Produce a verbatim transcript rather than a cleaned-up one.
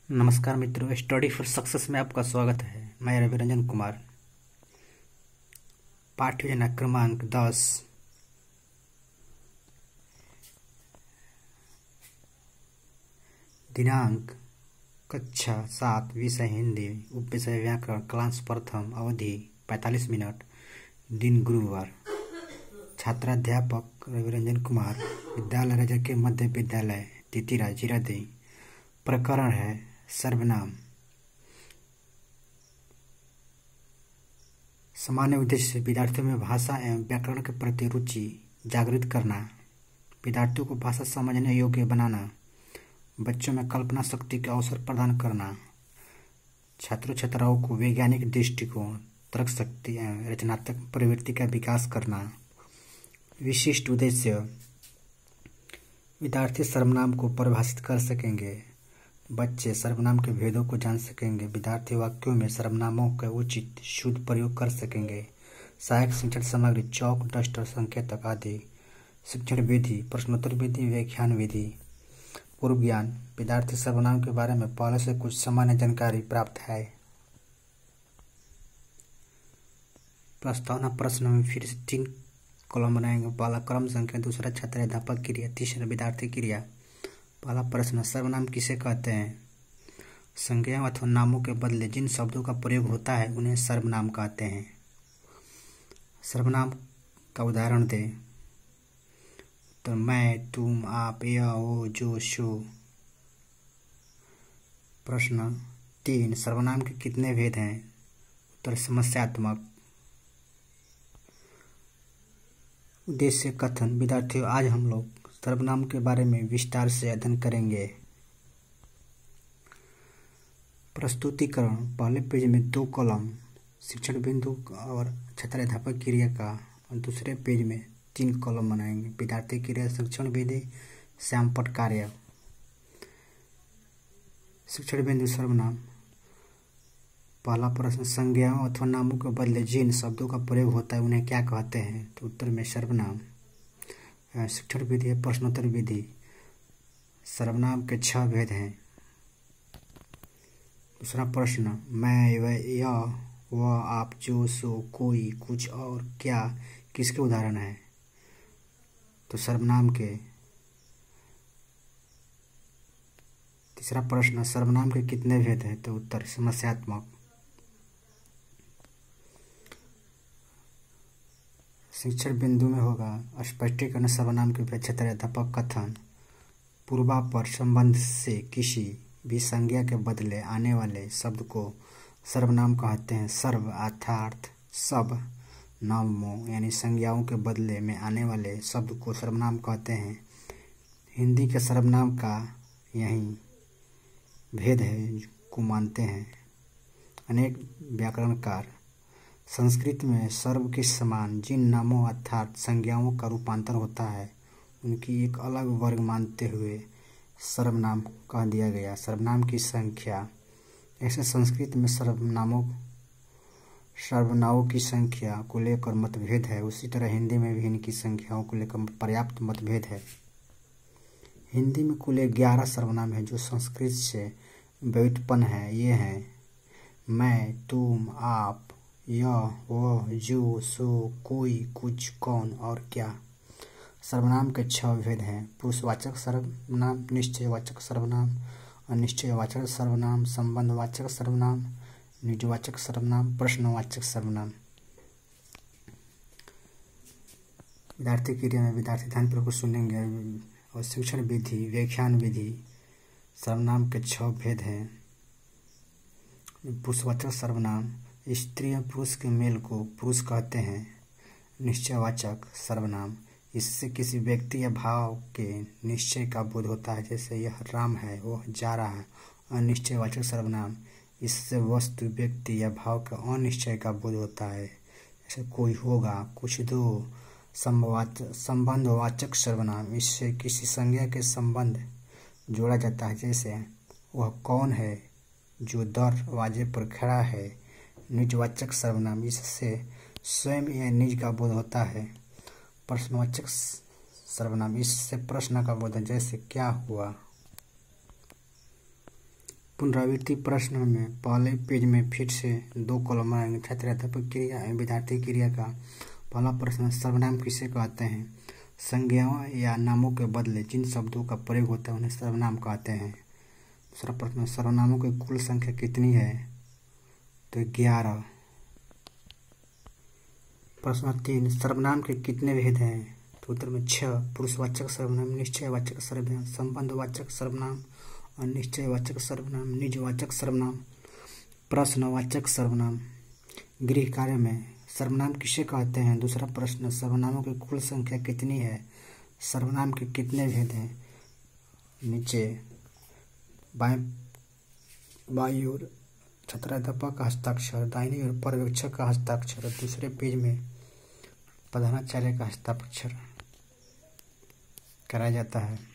नमस्कार मित्रों, study for success में आपका स्वागत है। मैं रवि रंजन कुमार। पाठ योजना क्रमांक दस, दिनांक कक्षा सात, विषय हिंदी, उपविषय व्याकरण, क्लास प्रथम, अवधि पैंतालीस मिनट, दिन गुरुवार। छात्राध्यापक रवि रंजन कुमार, विद्यालय रजक के मध्य विद्यालय तितिरा जीरादेई। प्रकरण है सर्वनाम। सामान्य उद्देश्य विद्यार्थियों में भाषा एवं व्याकरण के प्रति रुचि जागृत करना, विद्यार्थियों को भाषा समझने योग्य बनाना, बच्चों में कल्पना शक्ति के अवसर प्रदान करना, छात्रों छात्राओं को वैज्ञानिक दृष्टिकोण, तर्क शक्ति एवं रचनात्मक प्रवृत्ति का विकास करना। विशिष्ट उद्देश्य विद्यार्थी सर्वनाम को परिभाषित कर सकेंगे, बच्चे सर्वनाम के भेदों को जान सकेंगे, विद्यार्थी वाक्यों में सर्वनामों का उचित शुद्ध प्रयोग कर सकेंगे। सहायक शिक्षण सामग्री चौक, डस्टर, संकेतक आदि। शिक्षण विधि प्रश्नोत्तर विधि, व्याख्यान विधि। पूर्व ज्ञान विद्यार्थी सर्वनाम के बारे में पहले से कुछ सामान्य जानकारी प्राप्त है। प्रस्तावना प्रश्न में फिर से तीन कॉलम बनाएंगे। पहला क्रम संख्या, दूसरा छात्र अध्यापक क्रिया, तीसरा विद्यार्थी क्रिया। पहला प्रश्न, सर्वनाम किसे कहते हैं? संज्ञाओं अथवा नामों के बदले जिन शब्दों का प्रयोग होता है उन्हें सर्वनाम कहते हैं। सर्वनाम का उदाहरण दें तो मैं, तुम, आप, यह, वो, जो, सो। प्रश्न तीन, सर्वनाम के कितने भेद हैं? उत्तर समस्यात्मक। उद्देश्य कथन विद्यार्थियों, आज हम लोग सर्वनाम के बारे में विस्तार से अध्ययन करेंगे। प्रस्तुतिकरण पहले पेज में दो कॉलम शिक्षण बिंदु और छात्र अध्यापक क्रिया का, और दूसरे पेज में तीन कॉलम बनाएंगे। विद्यार्थी क्रिया, शिक्षण विधि, श्यामपट्ट कार्य। शिक्षण बिंदु सर्वनाम। पहला प्रश्न, संज्ञाओं अथवा नामों के बदले जिन शब्दों का प्रयोग होता है उन्हें क्या कहते हैं? तो उत्तर में सर्वनाम। शिक्षण विधि है प्रश्नोत्तर विधि। सर्वनाम के छह भेद हैं। दूसरा प्रश्न, मैं, वह, यह, वह, आप, जो, सो, कोई, कुछ और क्या किसके उदाहरण हैं? तो सर्वनाम के। तीसरा प्रश्न, सर्वनाम के कितने भेद हैं? तो उत्तर समस्यात्मक। शिक्षण बिंदु में होगा स्पष्टीकरण सर्वनाम के भेद, छात्र अध्यापक कथन। पूर्वापर संबंध से किसी भी संज्ञा के बदले आने वाले शब्द को सर्वनाम कहते हैं। सर्व अर्थात सब, नामों यानी संज्ञाओं के बदले में आने वाले शब्द को सर्वनाम कहते हैं। हिंदी के सर्वनाम का यही भेद है को मानते हैं अनेक व्याकरणकार। संस्कृत में सर्व के समान जिन नामों अर्थात संज्ञाओं का रूपांतर होता है उनकी एक अलग वर्ग मानते हुए सर्वनाम कह दिया गया। सर्वनाम की संख्या, ऐसे संस्कृत में सर्वनामों सर्वनामों की संख्या को लेकर मतभेद है, उसी तरह हिंदी में भी इनकी संख्याओं को लेकर पर्याप्त मतभेद है। हिंदी में कुल ग्यारह सर्वनाम है जो संस्कृत से व्युत्पन्न है। ये हैं मैं, तुम, आप, यह, वह, जो, सो, कोई, कुछ, कौन और क्या। सर्वनाम के छह भेद हैं। पुरुषवाचक सर्वनाम, निश्चयवाचक सर्वनाम, अनिश्चयवाचक सर्वनाम, संबंधवाचक सर्वनाम, निजवाचक सर्वनाम, प्रश्नवाचक सर्वनाम। विद्यार्थी क्रिया में विद्यार्थी ध्यानपूर्वक सुनेंगे। और शिक्षण विधि, व्याख्यान विधि। सर्वनाम के छह भेद हैं। पुरुषवाचक सर्वनाम, स्त्री या पुरुष के मेल को पुरुष कहते हैं। निश्चयवाचक सर्वनाम, इससे किसी व्यक्ति या भाव के निश्चय का बोध होता है, जैसे यह राम है, वह जा रहा है। अनिश्चयवाचक सर्वनाम, इससे वस्तु, व्यक्ति या भाव का अनिश्चय का बोध होता है, जैसे कोई होगा, कुछ दो। संबंधवाचक सर्वनाम, इससे किसी संज्ञा के संबंध जोड़ा जाता है, जैसे वह कौन है जो दरवाजे पर खड़ा है। निजवाचक सर्वनाम, इससे स्वयं या निज का बोध होता है। प्रश्नवाचक सर्वनाम, इससे प्रश्न का बोध है, जैसे क्या हुआ। पुनरावृत्ति प्रश्न में पहले पेज में फिर से दो कॉलम आएंगे। छात्र अध्यापक क्रिया एवं विद्यार्थी क्रिया का पहला प्रश्न, सर्वनाम किसे कहते हैं? संज्ञाओं या नामों के बदले जिन शब्दों का प्रयोग होता है उन्हें सर्वनाम कहते हैं। दूसरा प्रश्न, सर्वनामों की कुल संख्या कितनी है? तो ग्यारह। प्रश्न तीन, सर्वनाम के कितने भेद हैं? तो उत्तर में छह। पुरुषवाचक सर्वनाम, निश्चयवाचक सर्वनाम, संबंधवाचक सर्वनाम, अनिश्चयवाचक सर्वनाम, निजवाचक सर्वनाम, प्रश्नवाचक सर्वनाम। गृह कार्य में सर्वनाम किसे कहते हैं? दूसरा प्रश्न, सर्वनामों की कुल संख्या कितनी है? सर्वनाम के कितने भेद हैं? नीचे बाएं बाईं ओर छात्राध्यापक का हस्ताक्षर, दाहिनी ओर पर्यवेक्षक का हस्ताक्षर, दूसरे पेज में प्रधानाचार्य का हस्ताक्षर कराया जाता है।